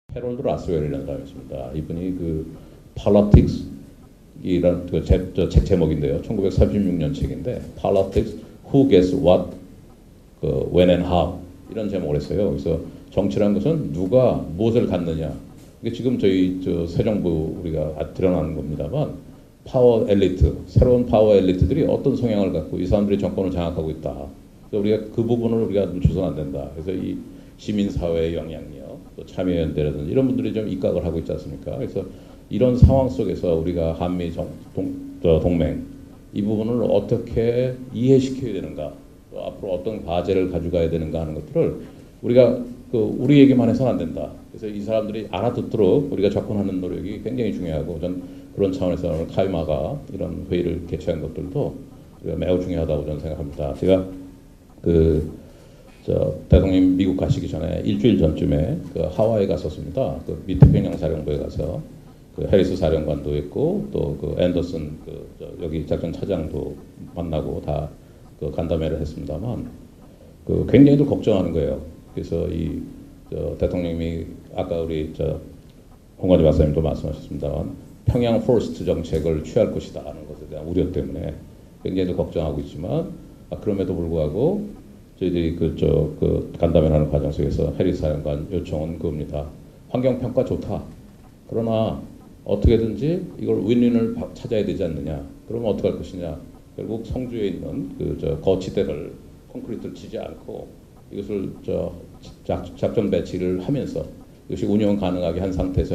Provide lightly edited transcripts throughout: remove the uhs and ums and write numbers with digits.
해롤드 라스웰이라는 사람이 있습니다. 이분이 그 Politics 이란 책 제목인데요. 1936년 책인데 Politics, Who Gets What, When and How 이런 제목을 했어요. 그래서 정치라는 것은 누가 무엇을 갖느냐. 이게 지금 저희 새 정부 우리가 드러나는 겁니다만 파워 엘리트, 새로운 파워 엘리트들이 어떤 성향을 갖고 이 사람들이 정권을 장악하고 있다. 그래서 우리가 그 부분을 우리가 놓쳐서는 안 된다. 그래서 이 시민사회의 영향력, 또 참여연대라든지 이런 분들이 좀 입각을 하고 있지 않습니까? 그래서 이런 상황 속에서 우리가 한미 동맹 이 부분을 어떻게 이해시켜야 되는가, 또 앞으로 어떤 과제를 가져가야 되는가 하는 것들을 우리가 우리 얘기만 해서는 안 된다. 그래서 이 사람들이 알아듣도록 우리가 접근하는 노력이 굉장히 중요하고, 전 그런 차원에서 오늘 카이마가 이런 회의를 개최한 것들도 우리가 매우 중요하다고 저는 생각합니다. 제가 대통령 미국 가시기 전에 일주일 전쯤에 하와이에 갔었습니다. 미태평양 사령부에 가서 해리스 사령관도 있고 또 앤더슨 여기 작전 차장도 만나고 다 간담회를 했습니다만 굉장히들 걱정하는 거예요. 그래서 이 대통령이 아까 우리 홍관희 박사님도 말씀하셨습니다만 평양 포스트 정책을 취할 것이다 하는 것에 대한 우려 때문에 굉장히 걱정하고 있지만 그럼에도 불구하고 저희들이 간담회를 하는 과정 속에서 해리스 사령관 요청은 그겁니다. 환경평가 좋다. 그러나 어떻게든지 이걸 윈윈을 찾아야 되지 않느냐. 그러면 어떻게 할 것이냐. 결국 성주에 있는 거치대를 콘크리트를 치지 않고 이것을 작전 배치를 하면서 이것이 운영 가능하게 한 상태에서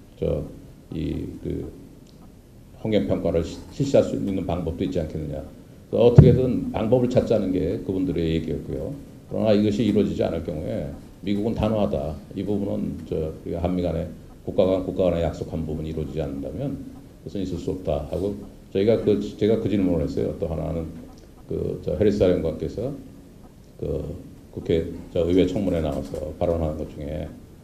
환경평가를 실시할 수 있는 방법도 있지 않겠느냐. 어떻게든 방법을 찾자는 게 그분들의 얘기였고요. 그러나 이것이 이루어지지 않을 경우에 미국은 단호하다. 이 부분은 우리가 한미 간에 국가 간에 약속한 부분이 이루어지지 않는다면 그것은 있을 수 없다 하고 제가 그 질문을 했어요. 또 하나는 해리스 사령관께서 국회 의회 청문회에 나와서 발언하는 것 중에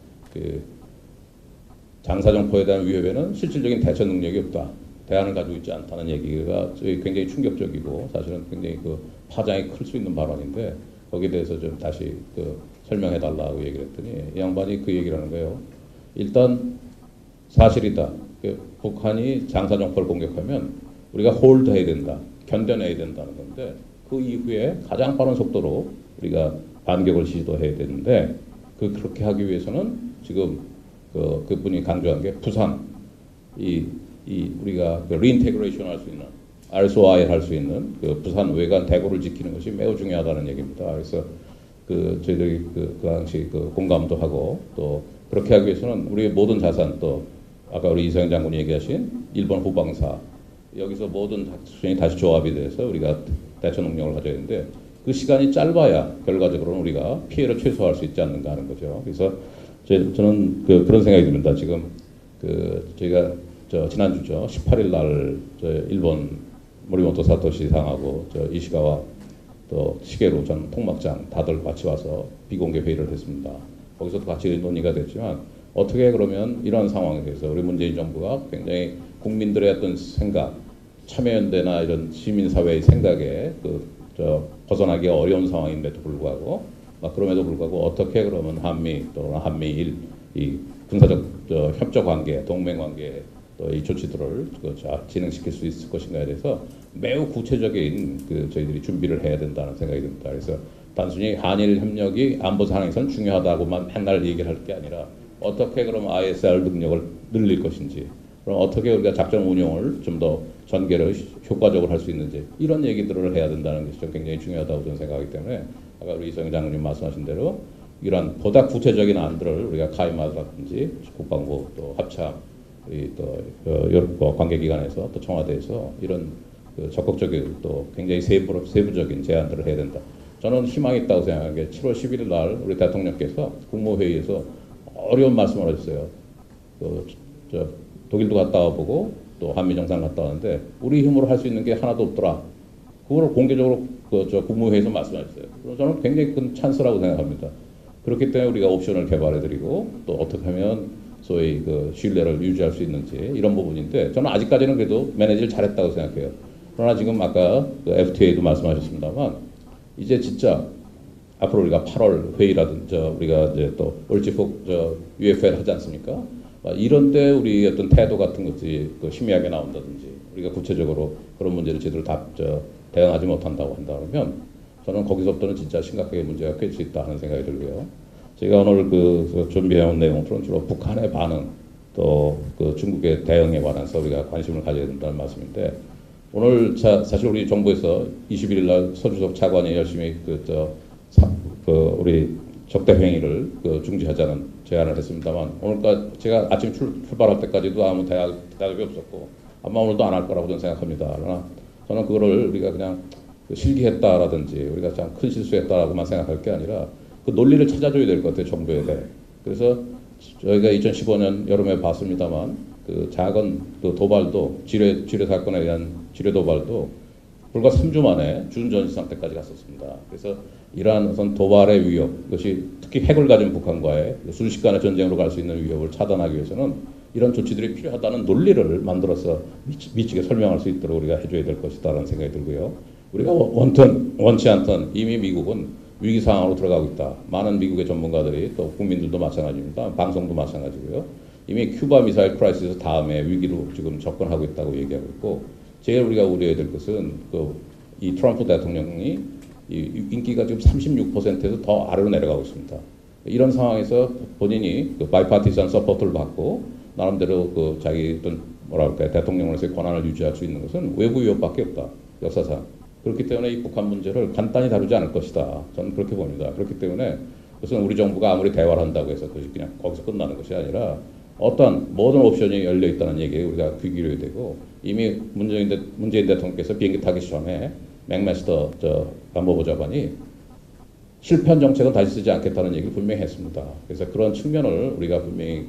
장사정포에 대한 위협에는 실질적인 대처 능력이 없다. 대안을 가지고 있지 않다는 얘기가 굉장히 충격적이고 사실은 굉장히 파장이 클 수 있는 발언인데 거기에 대해서 좀 다시 설명해 달라고 얘기를 했더니 이 양반이 그 얘기를 하는 거예요. 일단 사실이다. 북한이 장사정포를 공격하면 우리가 홀드 해야 된다. 견뎌내야 된다는 건데 그 이후에 가장 빠른 속도로 우리가 반격을 시도해야 되는데 그렇게 하기 위해서는 지금 그분이 강조한 게 부산 우리가 리인테그레이션 할 수 있는 RSOI 할 수 있는 부산 외관 대구를 지키는 것이 매우 중요하다는 얘기입니다. 그래서 저희들이 그 당시 공감도 하고 또 그렇게 하기 위해서는 우리의 모든 자산 또 아까 우리 이성현 장군이 얘기하신 일본 후방사 여기서 모든 작전이 다시 조합이 돼서 우리가 대처 능력을 가져야 되는데 그 시간이 짧아야 결과적으로는 우리가 피해를 최소화할 수 있지 않는가 하는 거죠. 그래서 저는 그런 생각이 듭니다. 지금 저희가 지난주죠. 18일 날 일본 모리모토 사토시 상하고 이시가와 또 시게루 전 통막장 다들 같이 와서 비공개 회의를 했습니다. 거기서도 같이 논의가 됐지만 어떻게 그러면 이런 상황에 대해서 우리 문재인 정부가 굉장히 국민들의 어떤 생각, 참여연대나 이런 시민사회의 생각에 벗어나기 어려운 상황인데도 불구하고 그럼에도 불구하고 어떻게 그러면 한미 또는 한미일 이 군사적 협조 관계, 동맹 관계 또 이 조치들을 진행시킬 수 있을 것인가에 대해서 매우 구체적인 저희들이 준비를 해야 된다는 생각이 듭니다. 그래서 단순히 한일 협력이 안보 상황에서는 중요하다고만 맨날 얘기를 할 게 아니라 어떻게 그럼 ISR 능력을 늘릴 것인지, 그럼 어떻게 우리가 작전 운용을 좀 더 전개를 효과적으로 할 수 있는지 이런 얘기들을 해야 된다는 것이 좀 굉장히 중요하다고 저는 생각하기 때문에 아까 우리 이성영 장군님 말씀하신 대로 이러한 보다 구체적인 안들을 우리가 카이마라든지 국방부 또 합참 또 여러 관계기관에서 또 청와대에서 이런 적극적인 또 굉장히 세부적인 제안들을 해야 된다. 저는 희망이 있다고 생각하는 게 7월 11일 날 우리 대통령께서 국무회의에서 어려운 말씀을 하셨어요. 독일도 갔다 와보고 또 한미 정상 갔다 왔는데 우리 힘으로 할 수 있는 게 하나도 없더라. 그걸 공개적으로 국무회의에서 말씀하셨어요. 그래서 저는 굉장히 큰 찬스라고 생각합니다. 그렇기 때문에 우리가 옵션을 개발해드리고 또 어떻게 하면 소위 신뢰를 유지할 수 있는지 이런 부분인데 저는 아직까지는 그래도 매니지를 잘했다고 생각해요. 그러나 지금 아까 FTA도 말씀하셨습니다만 이제 진짜 앞으로 우리가 8월 회의라든지 우리가 이제 또 을지폭 UFL 하지 않습니까? 이런데 우리 어떤 태도 같은 것이 그 심야하게 나온다든지 우리가 구체적으로 그런 문제를 제대로 대응하지 못한다고 한다 그러면 저는 거기서부터는 진짜 심각하게 문제가 될 수 있다 하는 생각이 들고요. 제가 오늘 준비해온 내용들은 주로 북한의 반응 또 그 중국의 대응에 관해서 우리가 관심을 가져야 된다는 말씀인데 오늘 사실 우리 정부에서 21일 날 서주석 차관이 열심히 우리 적대 행위를 중지하자는 제안을 했습니다만 오늘까지 제가 아침 출발할 때까지도 아무 대답이 없었고 아마 오늘도 안 할 거라고 저는 생각합니다. 그러나 저는 그거를 우리가 그냥 실기했다라든지 우리가 참 큰 실수했다라고만 생각할 게 아니라 그 논리를 찾아줘야 될 것 같아요, 정부에 대해. 그래서 저희가 2015년 여름에 봤습니다만 그 작은 그 도발도 지뢰 사건에 의한 지뢰 도발도 불과 3주 만에 준전시 상태까지 갔었습니다. 그래서 이러한 우선 도발의 위협, 이것이 특히 핵을 가진 북한과의 순식간에 전쟁으로 갈 수 있는 위협을 차단하기 위해서는 이런 조치들이 필요하다는 논리를 만들어서 미치게 설명할 수 있도록 우리가 해줘야 될 것이다라는 생각이 들고요. 우리가 원치 않던 이미 미국은 위기 상황으로 들어가고 있다. 많은 미국의 전문가들이 또 국민들도 마찬가지입니다. 방송도 마찬가지고요. 이미 큐바 미사일 크라이시스 다음에 위기로 지금 접근하고 있다고 얘기하고 있고 제일 우리가 우려해야 될 것은 이 트럼프 대통령이 이 인기가 지금 36%에서 더 아래로 내려가고 있습니다. 이런 상황에서 본인이 바이파티산 서포트를 받고 나름대로 자기 어떤 대통령으로서의 권한을 유지할 수 있는 것은 외부 위협밖에 없다. 역사상. 그렇기 때문에 이 북한 문제를 간단히 다루지 않을 것이다. 저는 그렇게 봅니다. 그렇기 때문에 그것은 우리 정부가 아무리 대화를 한다고 해서 그것이 그냥 거기서 끝나는 것이 아니라 어떤 모든 옵션이 열려 있다는 얘기에 우리가 귀 기울여야 되고 이미 문재인 대통령께서 비행기 타기 전에 맥메스터 안보부 장관이 실패한 정책은 다시 쓰지 않겠다는 얘기를 분명히 했습니다. 그래서 그런 측면을 우리가 분명히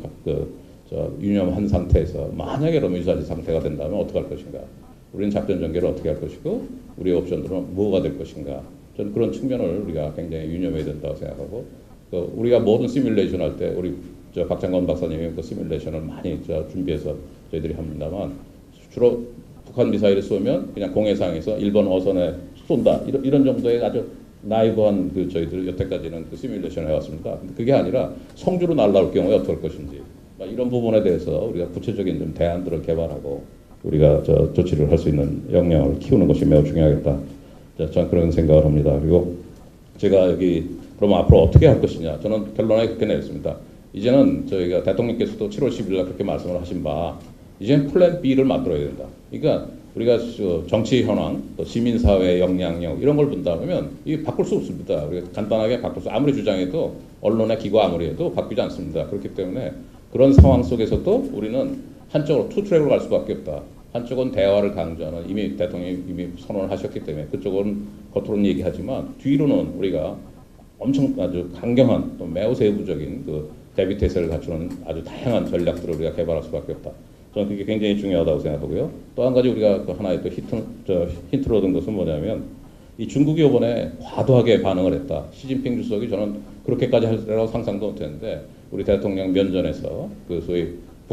유념한 상태에서 만약에 러미사지 상태가 된다면 어떻게 할 것인가? 우리는 작전 전개를 어떻게 할 것이고 우리의 옵션들은 뭐가 될 것인가? 저는 그런 측면을 우리가 굉장히 유념해야 된다고 생각하고 우리가 모든 시뮬레이션 할 때 우리 박장건 박사님이 그 시뮬레이션을 많이 준비해서 저희들이 합니다만 주로 북한 미사일을 쏘면 그냥 공해상에서 일본 어선에 쏜다 이런 정도의 아주 나이브한 저희들 여태까지는 시뮬레이션을 해왔습니다. 근데 그게 아니라 성주로 날아올 경우에 어떻게 할 것인지 이런 부분에 대해서 우리가 구체적인 좀 대안들을 개발하고 우리가 조치를 할 수 있는 역량을 키우는 것이 매우 중요하겠다. 저는 그런 생각을 합니다. 그리고 제가 여기 그러면 앞으로 어떻게 할 것이냐. 저는 결론에 그렇게 내렸습니다. 이제는 저희가 대통령께서도 7월 10일 날 그렇게 말씀을 하신 바 이제는 플랜 B를 만들어야 된다. 그러니까 우리가 정치 현황, 또 시민사회 역량력 이런 걸 본다면 이게 바꿀 수 없습니다. 우리가 간단하게 바꿀 수 아무리 주장해도 언론의 기고 아무리 해도 바뀌지 않습니다. 그렇기 때문에 그런 상황 속에서도 우리는 한쪽으로 투 트랙으로 갈 수밖에 없다. 한쪽은 대화를 강조하는 이미 대통령이 이미 선언을 하셨기 때문에 그쪽은 겉으로는 얘기하지만 뒤로는 우리가 엄청 아주 강경한 또 매우 세부적인 대비 태세를 갖추는 아주 다양한 전략들을 우리가 개발할 수밖에 없다. 저는 그게 굉장히 중요하다고 생각하고요. 또 한 가지 우리가 하나의 또 힌트를 얻은 것은 뭐냐면 이 중국이 이번에 과도하게 반응을 했다. 시진핑 주석이 저는 그렇게까지 할 거라고 상상도 못했는데 우리 대통령 면전에서 소위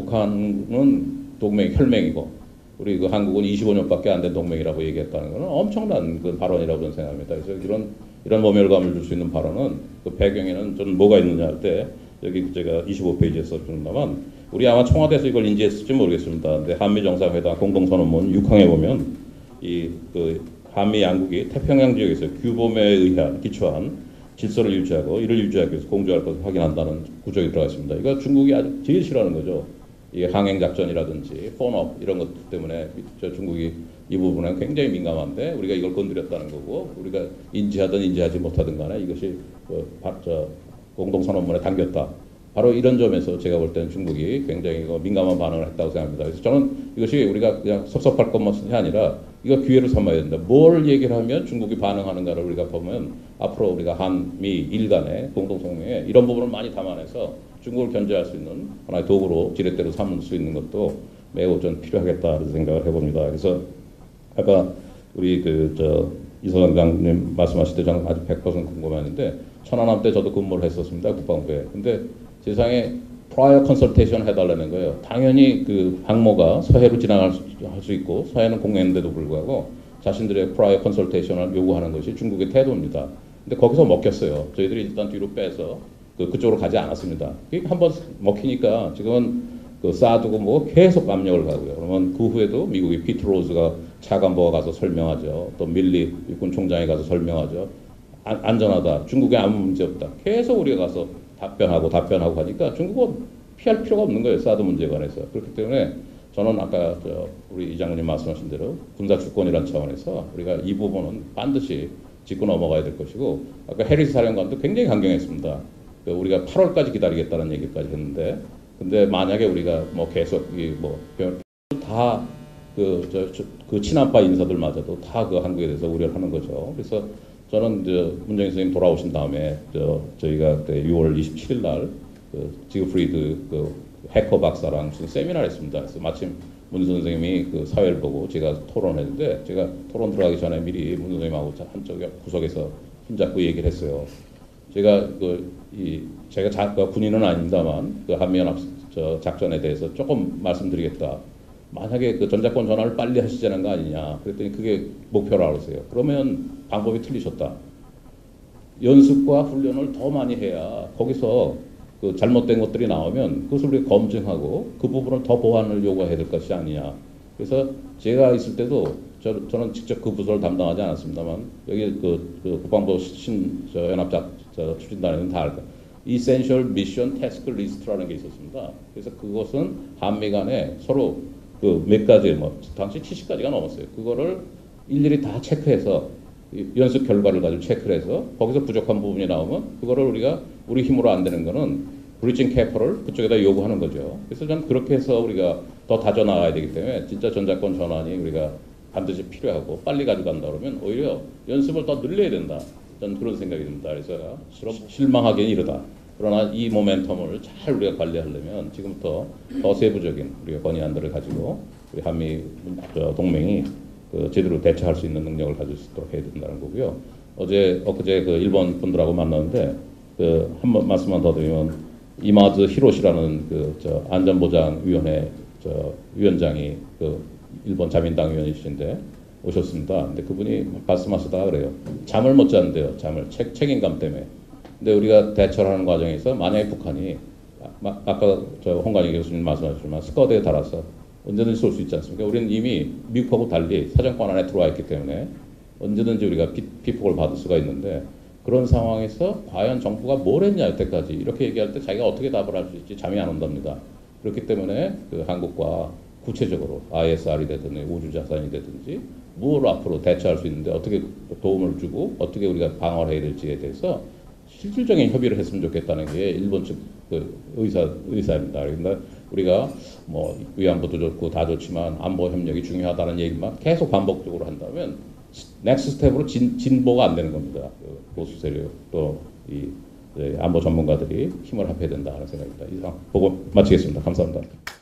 북한은 혈맹이고 우리 한국은 25년밖에 안 된 동맹이라고 얘기했다는 것은 엄청난 발언이라고 저는 생각합니다. 그래서 이런 모멸감을 줄 수 있는 발언은 배경에는 좀 뭐가 있느냐 할 때 여기 제가 25페이지에 써준다만 우리 아마 청와대에서 이걸 인지했을지 모르겠습니다. 근데 한미 정상회담 공동선언문 6항에 보면 한미 양국이 태평양 지역에서 규범에 기초한 질서를 유지하고 이를 유지하기 위해서 공조할 것을 확인한다는 구조가 들어가 있습니다. 이거 중국이 아주 제일 싫어하는 거죠. 이 항행작전이라든지 폰업 이런 것 때문에 중국이 이 부분에 굉장히 민감한데 우리가 이걸 건드렸다는 거고 우리가 인지하든 인지하지 못하든 간에 이것이 공동선언문에 담겼다. 바로 이런 점에서 제가 볼 때는 중국이 굉장히 민감한 반응을 했다고 생각합니다. 그래서 저는 이것이 우리가 그냥 섭섭할 것만이 아니라 이거 기회로 삼아야 된다. 뭘 얘기를 하면 중국이 반응하는가를 우리가 보면 앞으로 우리가 한미 일 간의 공동성명에 이런 부분을 많이 담아내서 중국을 견제할 수 있는 하나의 도구로 지렛대로 삼을 수 있는 것도 매우 좀 필요하겠다는 생각을 해봅니다. 그래서 아까 우리 이서장님 말씀하실 때 저는 아주 100% 궁금했는데 천안함 때 저도 근무를 했었습니다. 국방부에. 근데 세상에 프라이어 컨설테이션 해달라는 거예요. 당연히 항모가 서해로 지나갈 수 있고 서해는 공해인데도 불구하고 자신들의 프라이어 컨설테이션을 요구하는 것이 중국의 태도입니다. 근데 거기서 먹혔어요. 저희들이 일단 뒤로 빼서 그쪽으로 가지 않았습니다. 한번 먹히니까 지금은 그 사드고 뭐 계속 압력을 가고요. 그러면 그 후에도 미국의 피트 로즈가 차관보가 가서 설명하죠. 또 밀리 육군 총장이 가서 설명하죠. 안전하다. 중국에 아무 문제 없다. 계속 우리가 가서 답변하고 하니까 중국은 피할 필요가 없는 거예요. 사드 문제에 관해서. 그렇기 때문에 저는 아까 우리 이 장관님 말씀하신 대로 군사 주권이라는 차원에서 우리가 이 부분은 반드시 짚고 넘어가야 될 것이고, 아까 해리스 사령관도 굉장히 강경했습니다. 우리가 8월까지 기다리겠다는 얘기까지 했는데, 근데 만약에 우리가 뭐 계속 그 친한파 인사들마저도 다 그 한국에 대해서 우려를 하는 거죠. 그래서 저는 문정인 선생님 돌아오신 다음에 저희가 그때 6월 27일 날 지그프리드 해커 박사랑 무슨 세미나를 했습니다. 그래서 마침 문 선생님이 그 사회를 보고 제가 토론했는데, 제가 토론 들어가기 전에 미리 문 선생님하고 한쪽 구석에서 손잡고 얘기를 했어요. 제가 제가 군인은 아닙니다만 그 한미연합 작전에 대해서 조금 말씀드리겠다. 만약에 그 전자권 전환을 빨리 하시자는 거 아니냐. 그랬더니 그게 목표라고 그랬어요. 그러면 방법이 틀리셨다. 연습과 훈련을 더 많이 해야 거기서 그 잘못된 것들이 나오면 그것을 우리가 검증하고 그 부분을 더 보완을 요구해야 될 것이 아니냐. 그래서 제가 있을 때도 저는 직접 그 부서를 담당하지 않았습니다만 여기 그 국방부 연합작 추진단에는 다 알까. Essential Mission Task List라는 게 있었습니다. 그래서 그것은 한미 간에 서로 그 몇 가지 뭐 당시 70가지가 넘었어요. 그거를 일일이 다 체크해서 연습 결과를 가지고 체크를 해서 거기서 부족한 부분이 나오면 그거를 우리가 우리 힘으로 안 되는 거는 브리징 캐퍼를 그쪽에다 요구하는 거죠. 그래서 저는 그렇게 해서 우리가 더 다져나가야 되기 때문에 진짜 전자권 전환이 우리가 반드시 필요하고 빨리 가져간다 그러면 오히려 연습을 더 늘려야 된다. 저는 그런 생각이 듭니다. 그래서 실망하기는 이르다. 그러나 이 모멘텀을 잘 우리가 관리하려면 지금부터 더 세부적인 우리가 건의안들을 가지고 우리 한미 동맹이 제대로 대처할 수 있는 능력을 가질 수 있도록 해야 된다는 거고요. 엊그제 그 일본 분들하고 만났는데 한 말씀만 더 드리면 이마즈 히로시라는 안전보장위원회 위원장이 일본 자민당 위원이신데 오셨습니다. 근데 그분이 말씀하시다가 그래요. 잠을 못 자는데요. 책임감 때문에. 근데 우리가 대처를 하는 과정에서 만약에 북한이 아까 홍관희 교수님 말씀하셨지만 스쿼드에 달아서 언제든지 쏠 수 있지 않습니까? 우리는 이미 미국하고 달리 사정권 안에 들어와 있기 때문에 언제든지 우리가 피폭을 받을 수가 있는데, 그런 상황에서 과연 정부가 뭘 했냐 여태까지 이렇게 얘기할 때 자기가 어떻게 답을 할 수 있지 잠이 안 온답니다. 그렇기 때문에 한국과 구체적으로 ISR이 되든지 우주자산이 되든지 뭘 앞으로 대처할 수 있는데 어떻게 도움을 주고 어떻게 우리가 방어를 해야 될지에 대해서 실질적인 협의를 했으면 좋겠다는 게 일본 측 의사입니다. 그런데 우리가 뭐 위안부도 좋고 다 좋지만 안보 협력이 중요하다는 얘기만 계속 반복적으로 한다면 넥스트 스텝으로 진보가 안 되는 겁니다. 보수 세력 또 이 안보 전문가들이 힘을 합해야 된다는 생각입니다. 이상 보고 마치겠습니다. 감사합니다.